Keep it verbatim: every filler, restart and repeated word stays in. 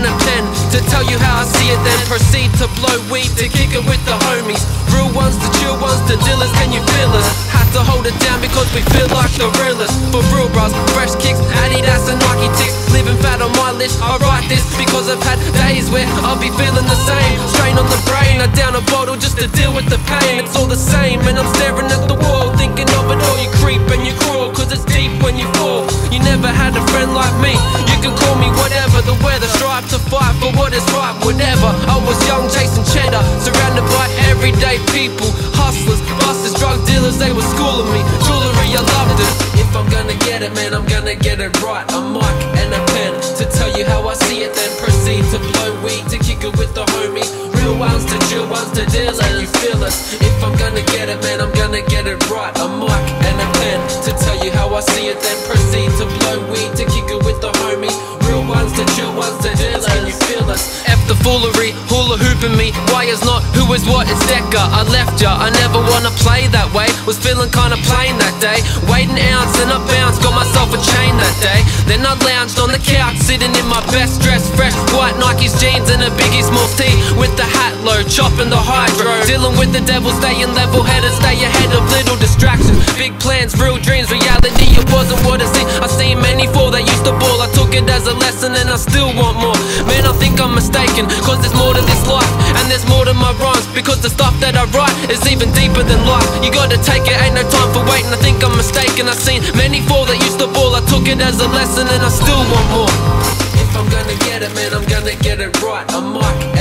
and a pen to tell you how I see it, then proceed to blow weed, to kick it with the homies. Real ones to chill ones to dealers, can you feel us? Had to hold it down because we feel like the realest. For real bros, fresh kicks, Adidas and Nike ticks. Living fat on my list, I write this because I've had days where I'll be feeling the same. Strain on the brain, I down a bottle just to deal with the pain. It's all the same and I'm staring at the wall, thinking of it all. You creep and you crawl, cause it's deep when you fall. You never had a friend like me, you can call me whatever. The weather, strive to fight for what is right, whatever. I was young chasing cheddar, surrounded by everyday people. Hustlers, busters, drug dealers, they were schooling me. Jewelry, I loved it. If I'm gonna get it, man, I'm gonna get it right. A mic and a pen to tell you how I see it, then proceed to blow weed, to kick it with the homies. Real ones to chill ones to deal, and you feel us. If I'm gonna get it, man, I'm gonna get it right. A mic and a pen to tell you how I see it, then proceed to blow weed, to kick it with the homies. Real ones to chill ones to deal, and you feel us. F the foolery, hula hooping me. Why is not who is what, it's Decker. I left ya, I never wanna play that way. Was feeling kinda plain that day. Weighed an ounce and I bounced, got myself a chain that day. Then I lounged on the couch, sitting in my best dress, fresh white Nike's jeans and a Biggie Smalls tee with the hat low, chopping the hydro. Dealing with the devil, staying level headed, stay ahead of little distractions. Big plans, real dreams, reality, it wasn't what it seemed. I seen many fall, they used to ball. I took it as a lesson and I still want more. Man, I think I'm mistaken, cause there's more to this life, and there's more to my rhymes, because the stuff that I write is even deeper than life. You gotta take it, ain't no time for waiting. I think I'm mistaken, I seen many fall that used to ball. I took it as a lesson and I still want more. If I'm gonna get it, man, I'm gonna get it right. A mic